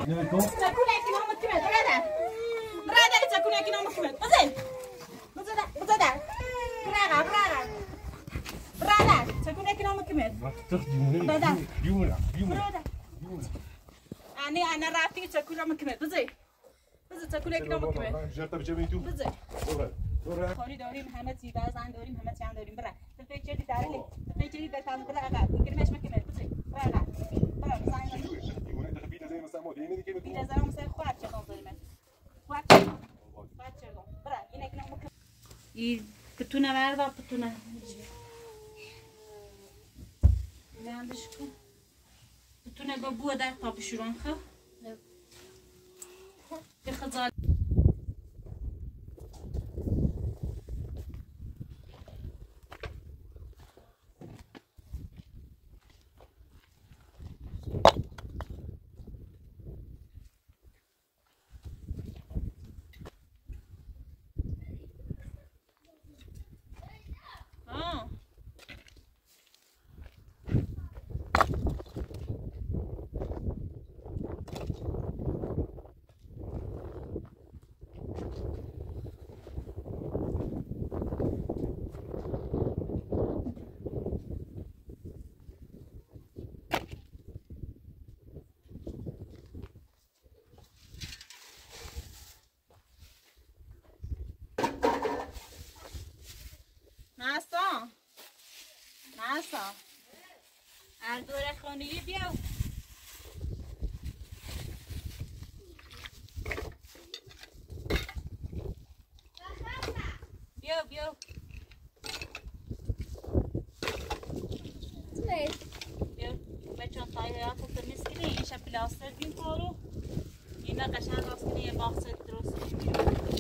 تكون اكل هم كمان برادة تكون اكل هم كمان بزيد برادة تكون اكل هم كمان برادة أنا رافي تكون هم كمان بزيد تكون اكل هم كمان بزيد خوري دوري محمد زيباز عن دوري محمد سيان دوري برا تفيك جدي داري تفيك جدي دار كان برا قاعد كلمة مكمل بزيد برا بيدا زمان مثلا خوات شغل ظلمت خوات شغل برا إنك نعمل ي بتونا مردا بتونا نه عندش کو بتونا بابو ده طاب شلون خو بخزال ناسا اردور خانگی بیا بیا بیا بچه تایی ها تو تمیز کنی این شب پلاستر دیم کارو اینا قشنگ راست کنی یه باکس درست کنی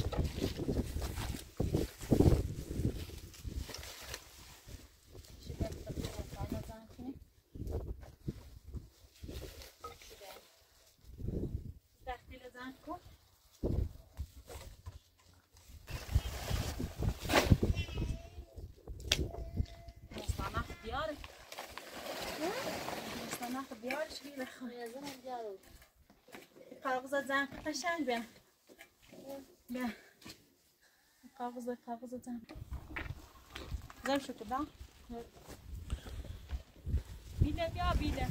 کاغذ زن قشنگ بیا کاغذ زن زن شو کدا بیله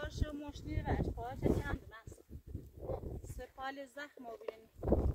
پارش مشنی برش پارش چند مست سپال زخم و بینیم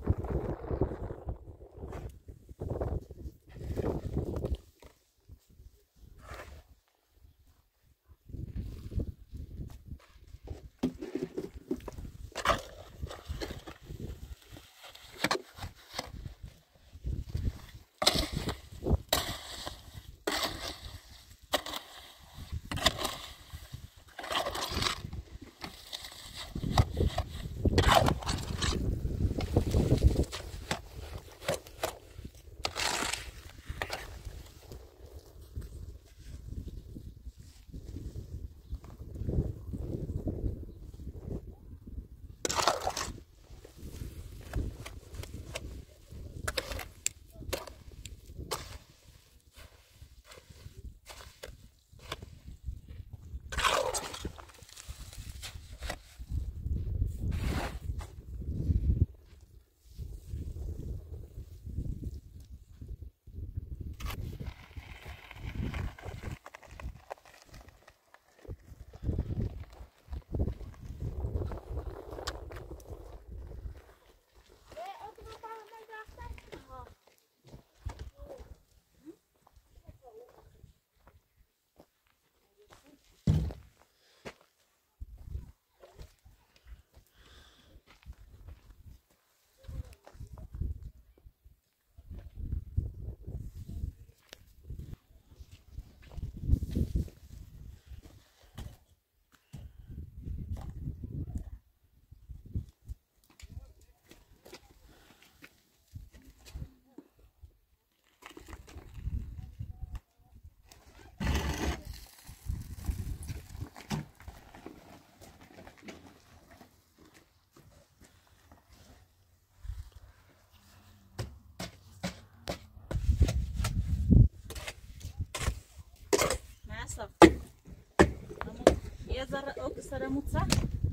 یه ذره اوک سر موتسا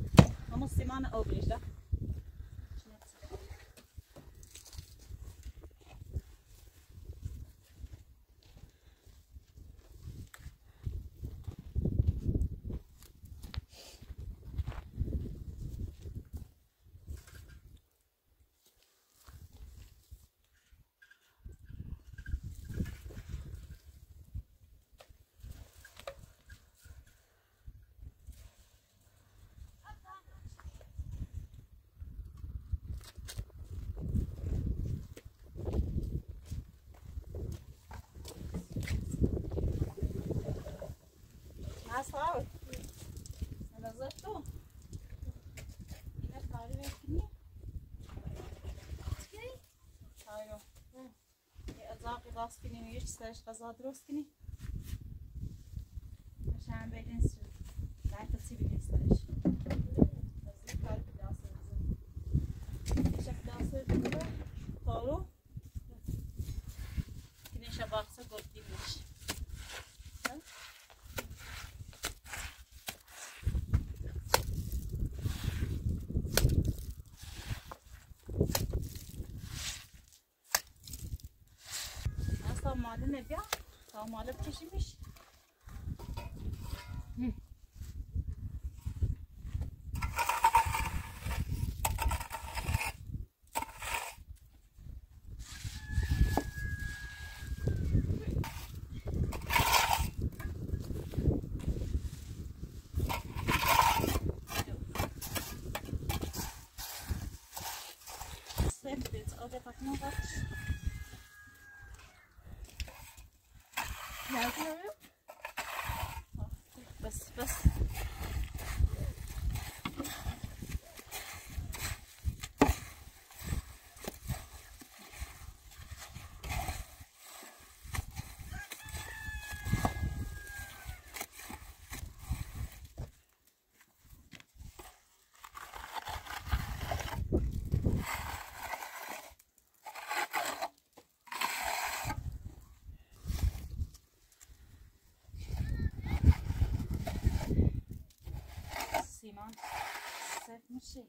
اما سیمان اوگلیش ده صعب انا زرتو هنا تعالي وياكني هايو ازاقي راسكني ويش ساش غزا دروسكني عشان بعدين بعد تسيبني ساش بس قال داسر شف داسر كده طارو كني شباقسه قلتي ليش ماله نبيع تا ماله بكشمش سبت اوكي فاطمه بس سیمان سفت میشه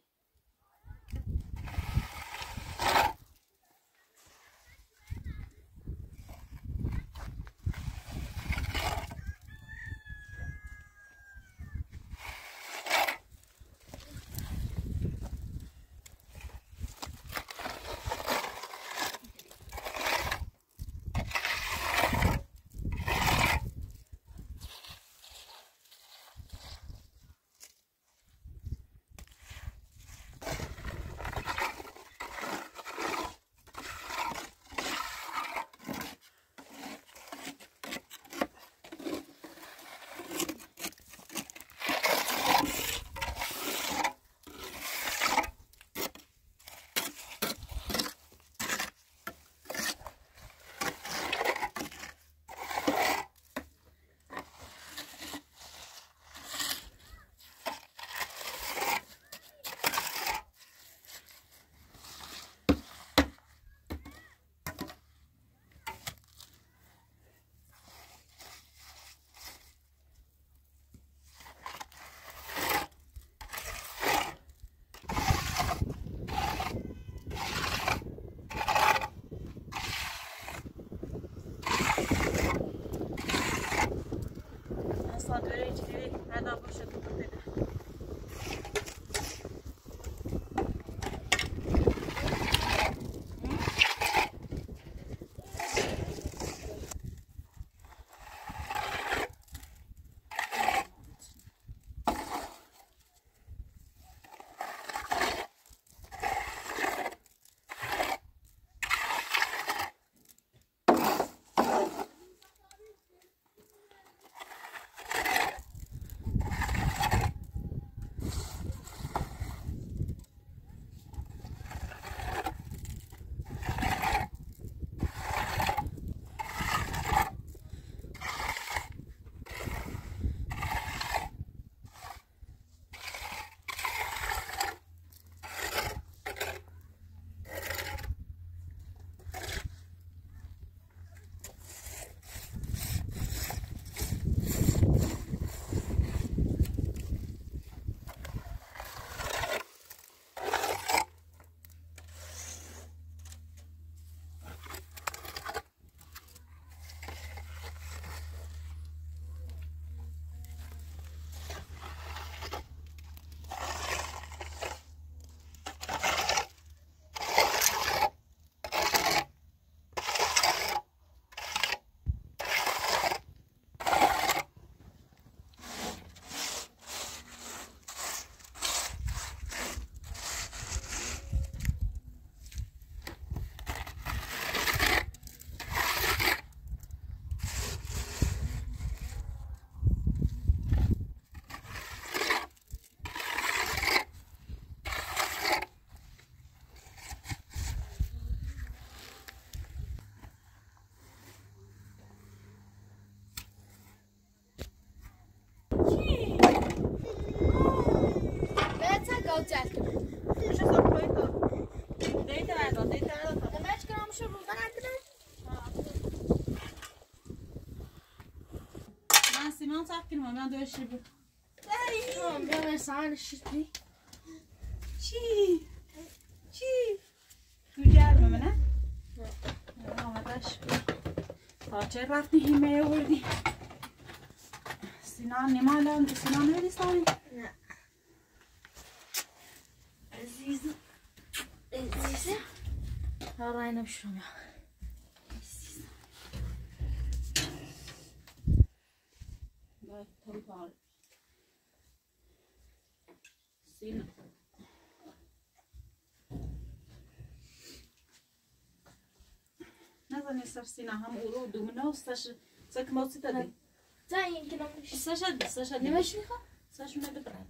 چک میشه سب کنید تو دیتا ارداد نمش کنم شو روزن ندارم من سیمان سب کنم من دوی شیبه بیا مرسان شیبی چی؟ تو جرمه منه؟ نه آمدش تا چه رفتی هیمه وردی سینان نمالم سینان نمیدیستانی؟ نه عزیزم ها رای نبشرم یا باید تایی بار سینان نزنی سر سینه هم اورو دومنه و سک موسی تدی زن این که نمش سشد نمش میخوام سشونه ببرد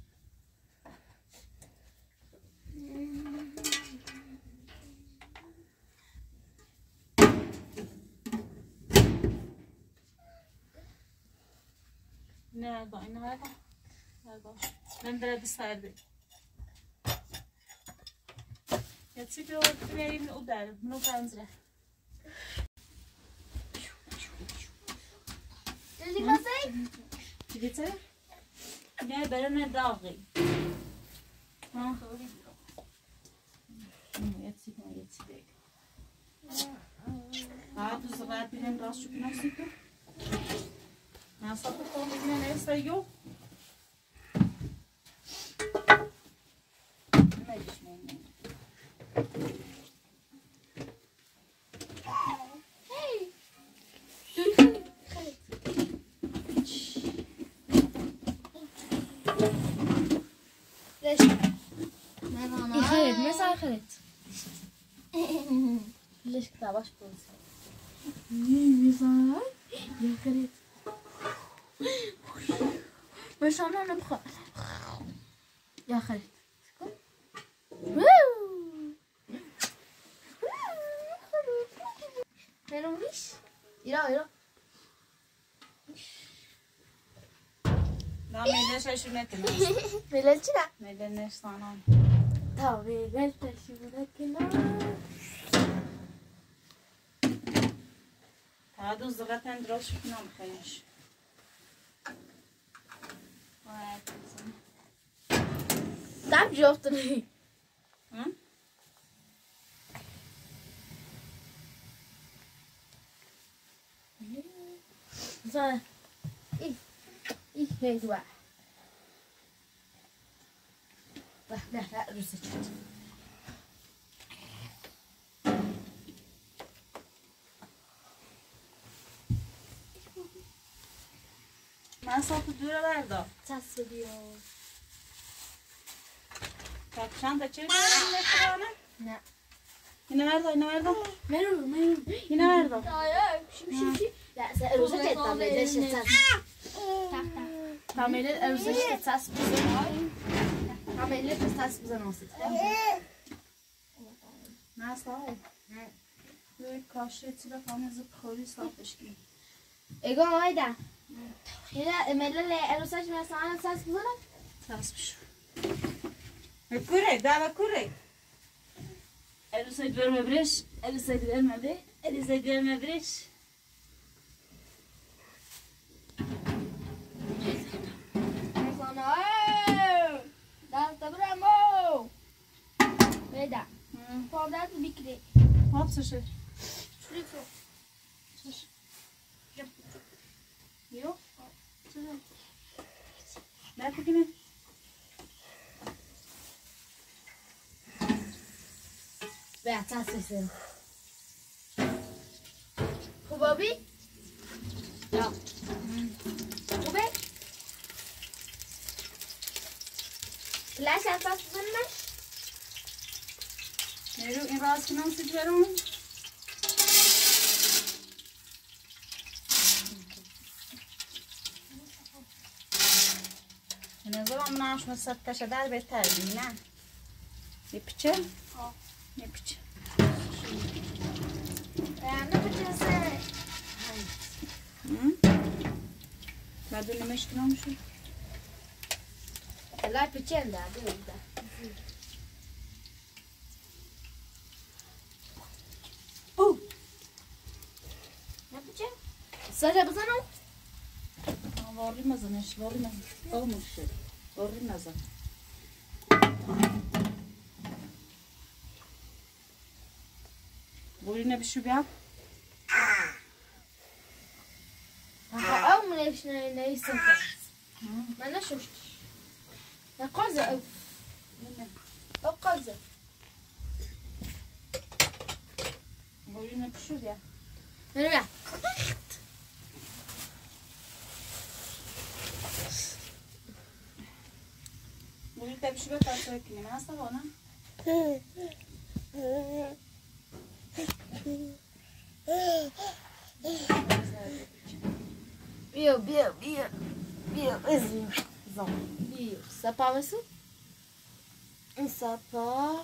نه با این هر باش من درد سرده Jag tycker att det är in och där, men på andra. Vill du komma sig? Du vet det? Nej, bara med daglig. Ja, jag tycker det. Ja, du så vet du den rast du kan sitta. Jag satt på med nästa jobb. Nej, det är inte. خالد ما صار خالد ليش كتاباش بوز ميزان يا خالد مش انا نبخ يا خالد ملوش يلا لا میلش شونه کنه ملل چی نه میلش سانان تا ملل شونه کنه تا دو زغتن دراش کنم خیش دم جفتنی زين ايه هي دواء لا رسيت من صوت دوره بردار تصویری کفشان تا چه نمیخوانه؟ نه اینو بردار مرو اینو بردار شي لا روزك تعملش تعمل روزك تاس بزن تعمل تاس بزن وسط نه صاحب روی کاشه چرا فهمیز بخوری صافش کی اگه آیدا هلا ملل روزش مثلا تاس بزنم تاس بشو کوره دعوا کوره روزای دور مبرش روزای دور مبره روزای دور مبرش Veda. Podać mikry. Hop, słyszę. Szlifu. Jo? Daj pokimy. Vea, tasy sen. Kubabi? Ja. Kubabi? Flash asas bunlar. Meru in راست کنم سیجارم. نظرم ناش مسد کشه در بهتر بی نه. میپچه؟ میپچه. نه بچه بعد نمیش کنم شو. لا بچه ده ده. Saça bızanım. Varılmazın eş, varılmazın. Olmuş şey. Varılmazın. Boyuna bir şu bir al. أو من إيش نيسنت ما نشوش نقازة أو قازة Boyuna bir şu bir al. نرجع Boyuna bir şu bir al. Sonra kineme nasıl ona? Bio Bio Sapa mısın? Sapa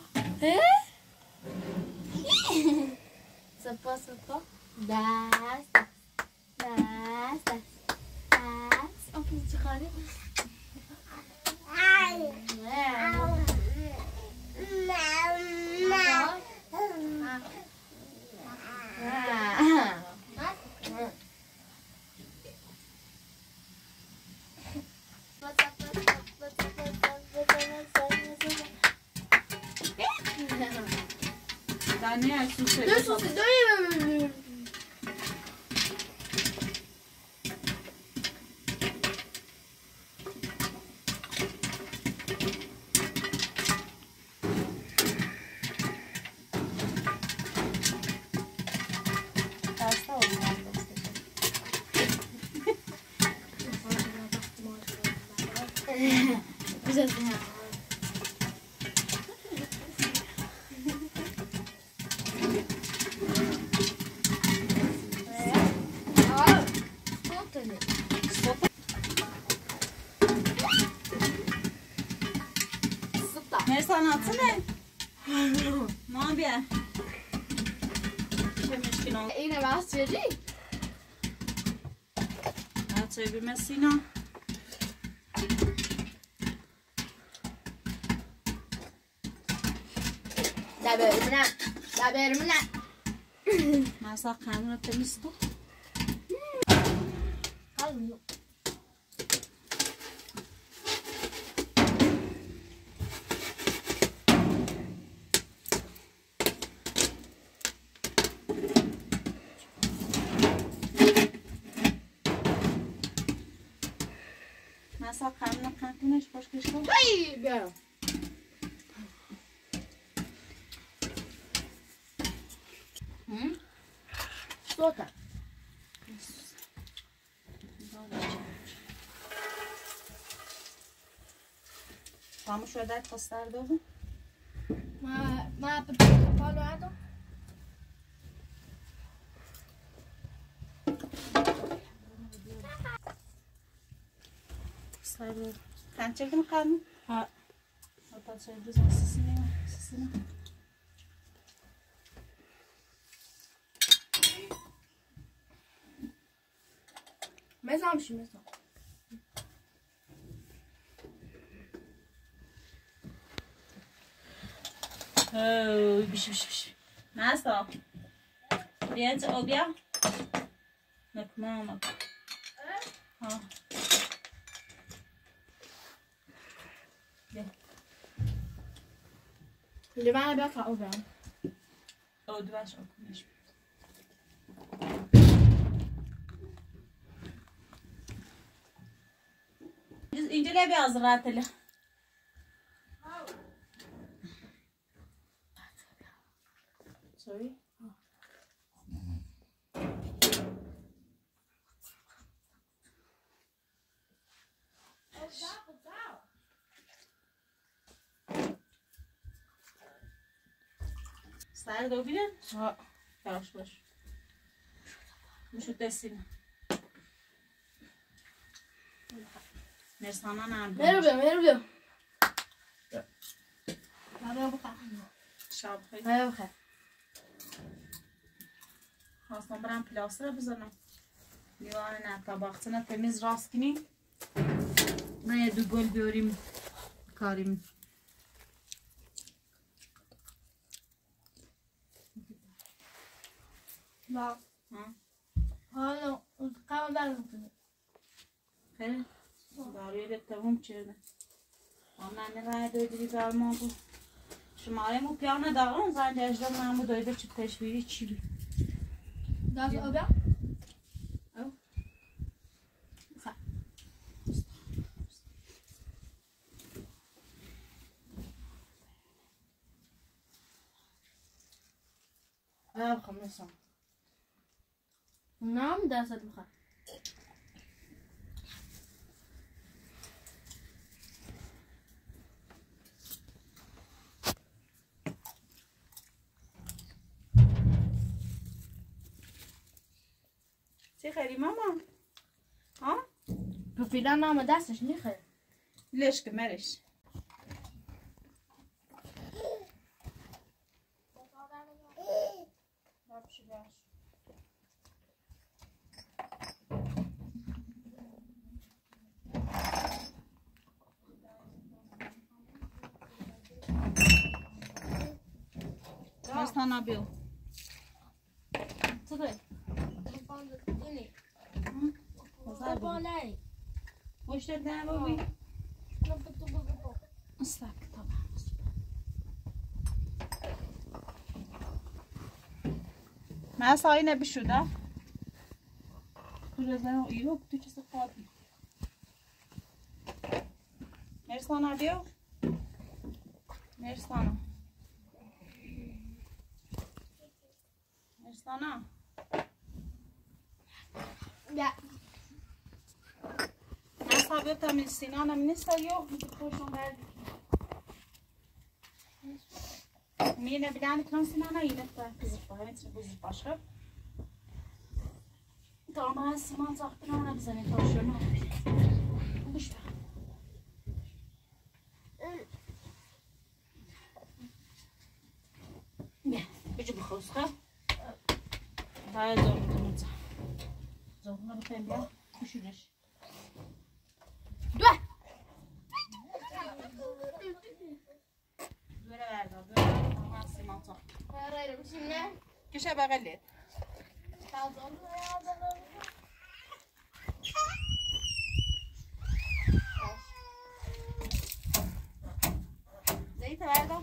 Sapa Das Okey çıkarayım. Daha ne yersin söyle. Dur sus, dur. Hasta oldum Güzel. Ne sanatı ne? Ne yapıyor? Çemişkin ol. Yine bahsedeceğim. Ha çevirmesine. Daberimine. Masa kanunu temiz tut. Kalmıyor. Masa kanunu kankuneş başka şey yok. Ay bir. Sota. Vamos şöyle pastar dobu. Ma Paulo Ado. Pastar dobu. Sen çektin mi kanunu? Ha. Hatta çeviririz sesini. Mezarmışım mezar. Biş. Nasıl? Diyece oluyor. Mama. Ha. اللي معايا بقى كعوبة. O duvar okumuş. Biz incele bir hazırlatalım. Sorry. Stare da bilen? Ha. Yavaş. Şu desini. Mersana nerede? Merhaba. Merhaba. Şabkayı. Merhaba. Aslında ben plastıra bizana. Divarına tabakçına temiz rastgini. Ne du gol göreyim. Karim. لا Ha? هلا قام برم خیلی داری تموم چرده آنها نه دویدی برمان بود شماره مو پیانه دارم زن جشن من دویده چه تشویری چی بی گاز آبیا او خمسة نعم درست میخواد چی خیلی ماما؟ ها؟ پفیدن نام دستش نیخه ليش كمالش Sana bil. Tudo. وش تدعم بابي؟ استاك طبعا ما صاينة بشدة كل زمان ايوه بتوجه سقاطي مرسانا بيو مرسانا مرسانا لا صابتها من السنانة من السيوف بتخشون بعد مينا بدانك كم سنانة يلفها كزفها هني تبغى زفاشة طبعا السمان صاحبنا أنا بزني توشنا وش ده بيجي بخوصها هاي زور متمتع زورنا بفهم بيا وش ليش دوا دوا دوا ما سمعت كيش بغلت زيت هذا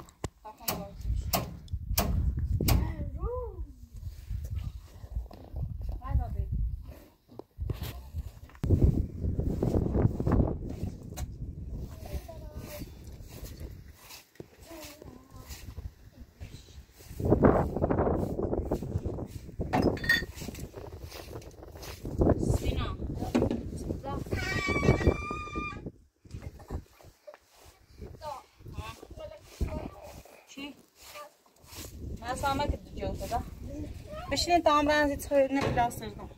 سامك الدجاجة ده بشين طعمران زيت خيرنا بلاصتنا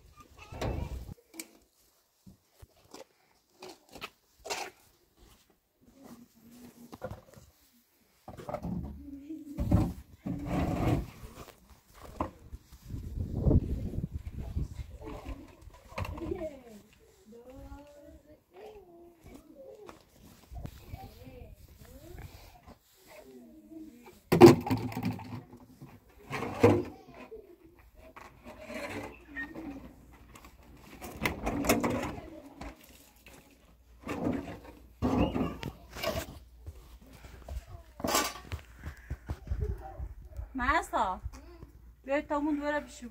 ماسا بیاید تامون دوره بشو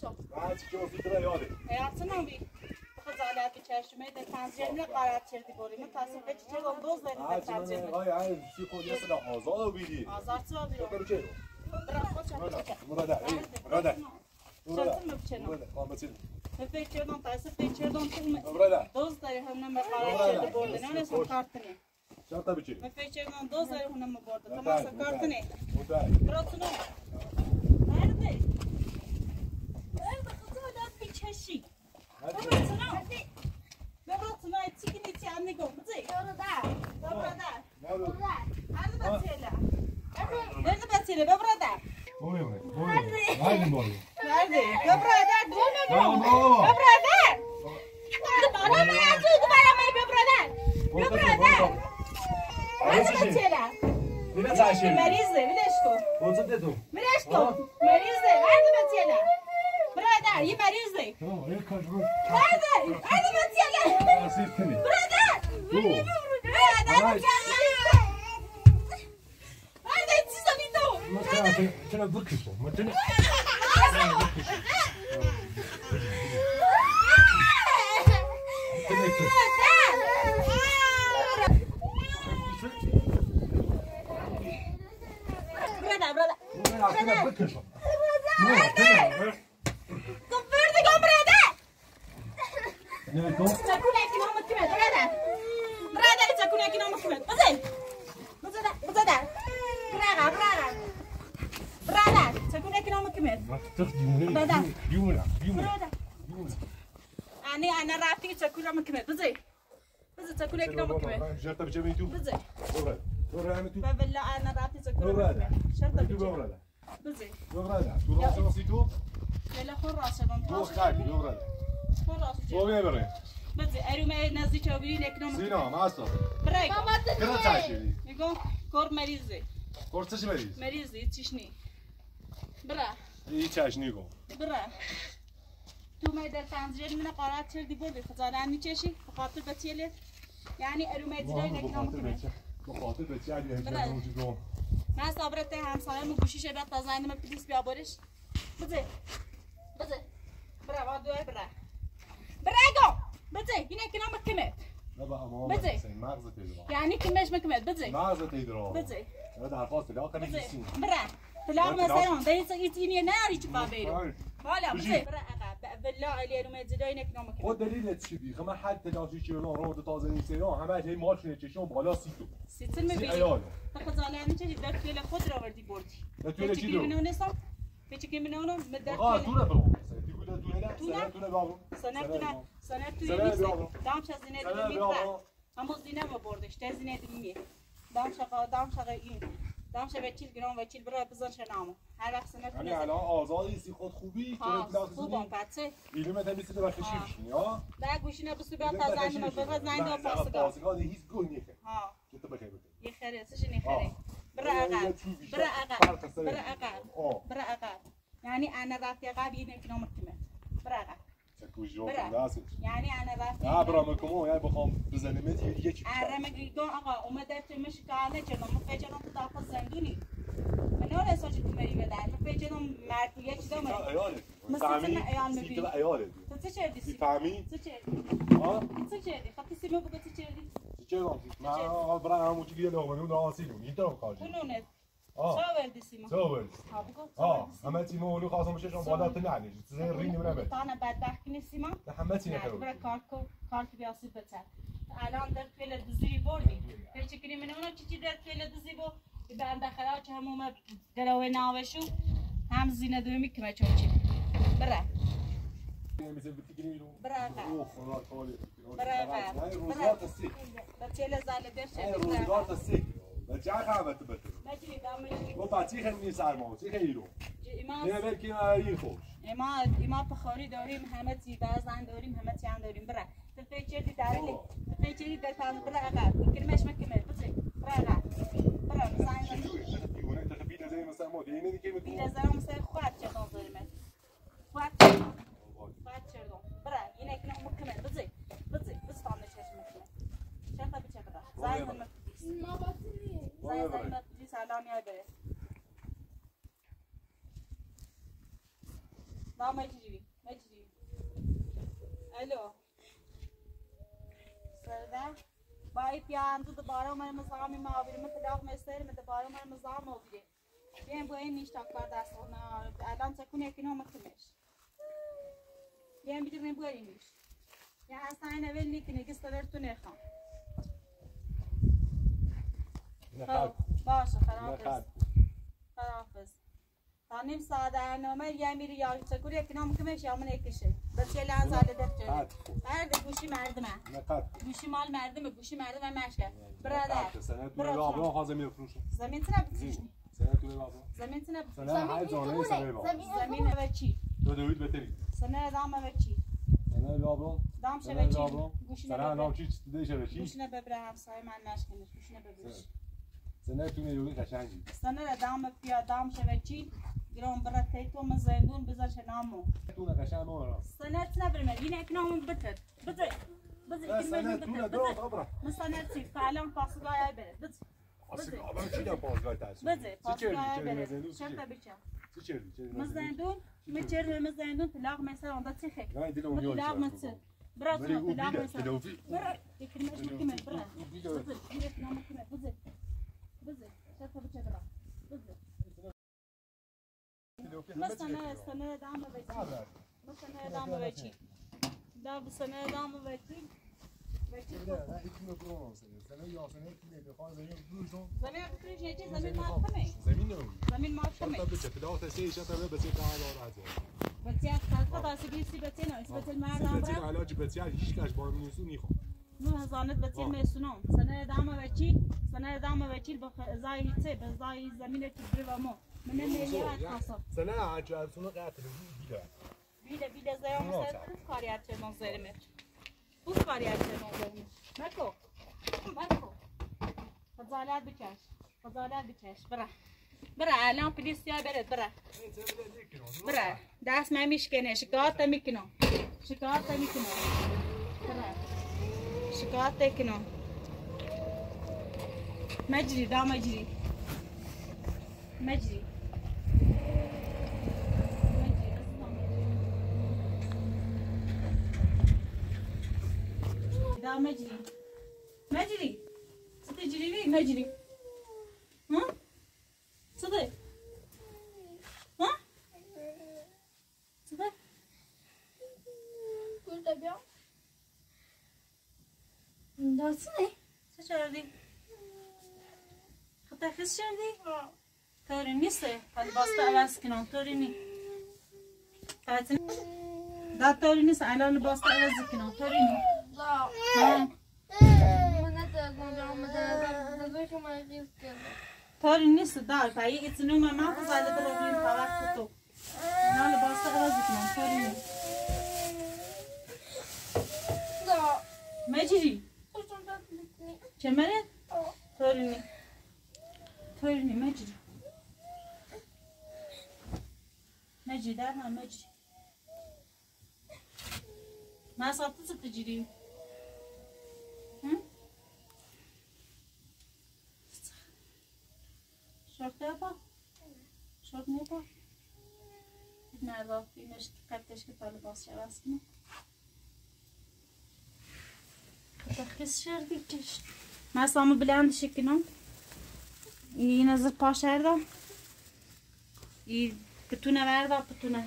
شو بعد چی واسه تو یاده hayatına bir خزالات بچشمه در تنظیمle قرار çirdi boru متاسفه چیزم دوز داریم در تنظیم ay سی خود یه سلا آزاد بیدی آزارتı alıyor تو چه bırak o çabuk مراد مراد çatın mı biçelim قامتين Fepecherdon taysa fepecherdon tılmı مراد doz dayı hemne قرار çirdi boru ne son kartını شرطه بچی Fepecherdon doz dayı hemne boru tamam sa kartını متعال bırakın nerede nerede خزالات بچشی ببراتنا تيجي نتي عني قوم زي ببردا ببردا هذا بتيلا هذا بتيلا ببردا هاي المويه هذا ببردا ببردا انا ما اجوك ما ببردا ببردا هذا بتيلا بنا تعيشي مريضه بلاشكو وصدته بلاشكو مريضه هذا بتيلا برادر يي مريضه ايه كجور هذا بتيلا سيرتني برادر برادر هذا تسويتو ما تنا ضكشو ما تنا أنا رافيق تاكل مكمل بزي تاكل كنا مكمل جرت بجيبين تو بزي ورا تو بلا أنا رافيق تاكل مكمل شرط ورا بزي ورا تو راسي تو لا خور راسه دون تو خاكي ورا خور راسه تو بيبري بزي أروما نزدي تشوفي لكن زينة ما أصلا براي كذا تعيشي يقول كور مريضة كورتش مريض مريضة يتشني برا إيه تعيش نيجو برا تو ما در تنظیر من قرارت کردی بودی خزانه میچشی بخاطر بتیله یعنی ارومه دیدای نکنم کنه بخاطر بتیلی هم موجودم من صبرت همسایه مو گوشیش بعد تا زنگ من پلیس بیا برش بده برا وادو برا برا بده اینه کنم کنه لا بقى ما بده مغزى تدرا يعني كمش مكمل بده مغزى تدرا بده هذا عفاص لا كان يجسين برا لا مثلا ده يتيني ناري تبابيرو حالا بده برا بالله علی ارومه دیدای نکنم کنه خود دلیل چی بی خما حد تلاشی چرا رو تازه نیستن همه هی ماشین چشم بالا سیتو سیتل میبینی خزانه چه در طول خود را وردی بردی در طول چی رو نسام بچکی منو مدت تو رو برو تقول تو نه سنه توی نیست دام چه زینه دیگه میتره اما زینه ما بردش تا زینه دیگه دام شقا این دام شب 40 گرم و 40 برای بزن شنامو هر وقت سنه یعنی الان آزادی سی خود خوبی تو خوبم بچه اینو مدام میسته بخشی میشینی ها بعد گوشینه بس بیا تا زنگ ما بغض زنگ دو پاسگاه هیچ گل نیست ها تو بخیر یه خیره سش نخیره برا عقب يعني انا رافي عقب يمكن مكمل برا عقب يعني انا رافي برامكم يعني بخوام بزنمت یکی رمگیگان آقا اومده مش کانه چرا مفجرم تو داخل زندونی منو رساج تو مری بدن مفجرم مرد یه چیزا مثلا ایال میبینی تو چه چردی فهمی چه چردی چه چردی خاطی سیمو بگو چه چردی ما برای همون چیزی لغمنون راسیلون میتونم کاری اونونه سوالدی سیمو سوالدی همه تیمو اولو خواستم بشه شما بالا تنعنی زي الرين من ابد انا بدبخت نیستم همه نخرو برای کارت بیاسی بتر الان در فعل دزی بردی هیچ کنی من اون چی در فعل دزی بو به داخل چه هموم دلوی ناوشو هم زینه دومی که چوچی برا برا بچه‌ل زال درشه روزگار تسیک بچه‌ها خامت بده و بچه‌ها خیلی سرما چی خیلی رو نه بلکه این خوش ما بخاری داریم همه چی بازن داریم همه چی داریم برا تفکری داری تفکری در تان برا عقب کلمش مکمل بچه برا عقب برا مثلا دیونه تخبیل زي مثلا ما دیگه دیگه بیل زرم مثلا خواهد چه داریم خواهد چردم برا اینه که مکمل بچه تام نشش مکمل شرطه بچه برا زاید مکدی سلام یاد بره دام چی جوی باید بیان تو دوباره من مزاحم ما بیرم تلاق مستر من دوباره من مزاحم آویه بیان با این نیشت اکبر دست آن الان تکون یکی نام کمیش بیان بیدیم با این نیش یا اصلا این اول نیکنه که استدر تو نخوام باشه خرافز تا نیم ساعت برنامه یه میری یا چکوری یکی نام کمیش یا من یکیشه بس یه لحظه زاده دفت مرد گوشی مردمه گوشی مال مردمه گوشی مردمه مشه برادر سنه تو رابطه ها زمین فروشه زمین تنه بفروشنی سنه تو رابطه زمین تنه سنه های زانه سنه با زمین و چی تو دوید بتری سنه دام و چی سنه رابطه دام شو چی گوشی سنه نام چی دیگه شو چی گوشی ببره همسایه من نشکنه گوشی ببرش سنه تو نیروی قشنگی سنه دام پیا دام شو چی گرام برای تو مزندون بذارش نامو تو نقشان نور سنه تنبرم یه نکنم بتر بتر سنه تو ندارم خبره مثلا چی فعلا پاسگاه بره بتر آسیب چی دارم پاسگاه تاس بده پاسگاه بره شرط بچم مزندون میچر مزندون طلاق مثلا اون چی خک طلاق مثلا برا طلاق مثلا برا يكلمش مكمل برا بزر يريك نام مكمل بزر بزر شرط بچه برا بزر مثلا سنه دام بچی مثلا دام بچی دا بسنه دام بچی زمین ما کمه زمین ما کمه بچه خالق داشتی بیسی بچه نه بچه مردم بچه علاج بچه هیچ کس با میسون نیخوام نه زانت بچه میسونم سنه دام بچی بخزای هیچه بخزای زمین تبرو و ما من نمیاد خاصه سنه عجلتون قطع بیله زیاد مثلا کاریات چه منظره بوس کاریات چه منظره مکو خزالات بکش برا الان پلیسیا برد برا دست من میشکنه شکایت میکنم شکایت کنم مجری دا مجری دا مجری ستجري مجري ها صدق ها صدق كل تبيع ده صدق شو شردي خطا خس شردي توري نيسه هذا باستا عوض كنون توري ني فاتن دا توري نيسه على باستا عوض كنون توري ني ها تاری نیست دار پایی اتنو ما خزاله داریم طرف تو نه لباس عوض کنم تاری نیست مجری چه مره تاری نی مجری در هم مجری ما ساعت ستجری شرط نیپا نه با اینش قطعش که طالب باز شد است کنم تخص شردی کش من سامو بلندش کنم این از پا شردم این پتونه ورده پتونه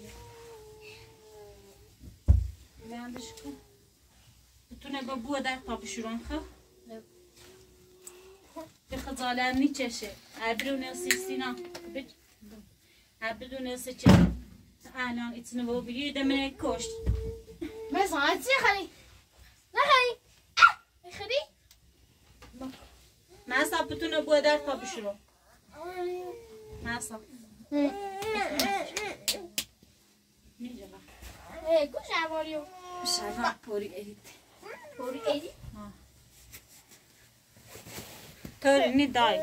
بلندش کن پتونه با بو در تا بشوران خب به خزاله نیچشه بدون سیستینا بدون سیچه الان اتنو بگیری دمه کشت مثلا چی خری نخری خری مثلا بتونه بودر تا بشرو مثلا کش عواریو شرف پوری ایدی تاری نی دای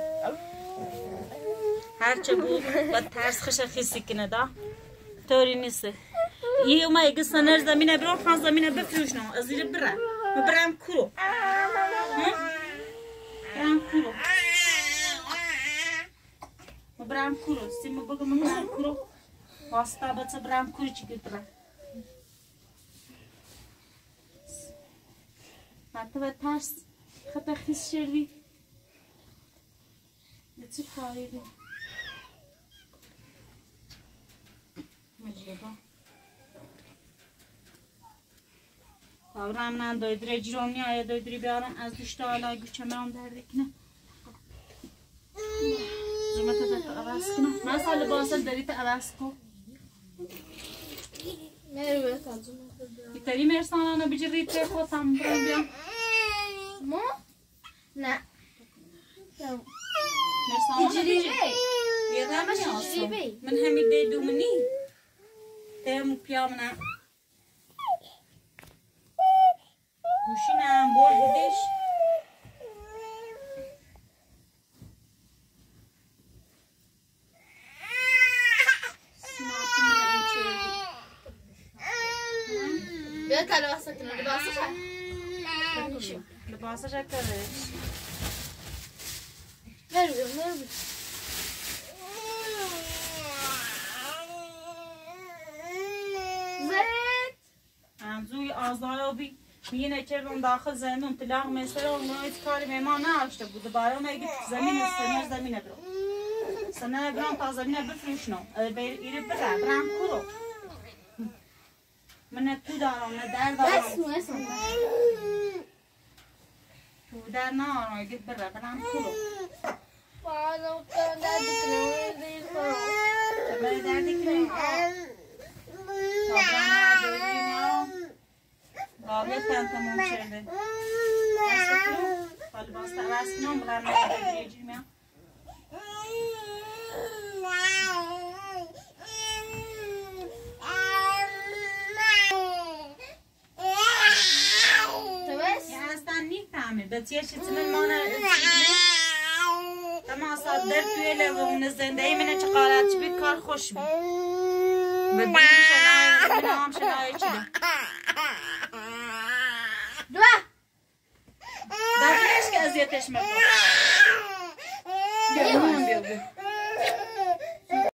هرچه بود با ترس خش خیسی کنه دا تاری نیست یه ما اگه سنر زمینه برام خان زمینه بفروشنم از زیر برم کرو برم کرو سیم بگم برم کرو واسطه بچه برم کرو چی گذره حتی به ترس خطا خیس شدی چی خواهیدی مجربه Avram nan doydre ciromni aya doydri biaran az düştü hala güçemem derdekine. Zumata da avaskına. Nasıl libasa derite avasko? Merhaba kızım. İtari mersana bijrite ko tam problem. Mo? Ne? Mersana Tecrübe. Yeter mi olsun? Tecrübe. Men hem de dumni. Tem piyamna. Guşina bol gidiş. Ya kalbasa kına libasa şak. Libasa şakarış. Merhaba. Zet. Anzuy azdayobi میینه که اون داخل زمین طلاق مثلا اون کاری مهمان ناشته بود دوباره میگه زمین استنر زمینه برو سنه برام تا زمینه بفروشنو ایره برام کرو من تو دارم نه در دارم تو در نارم میگه برام کرو Bana utan derdik ne değil falan. من دردی کنم تا برام قابل تمام شده. حالا باز تواس کنم برام نمی‌گیری میام. تماس؟ یه اصلا نیفهمه. بچه‌ش چطور مانه تمام صد در توی لبون زندگی منه چه قارت چه بی کار خوش می. بدون شنای منام شنای چیه؟ دوا. دقیقش که اذیتش میکنه. بیام بیام.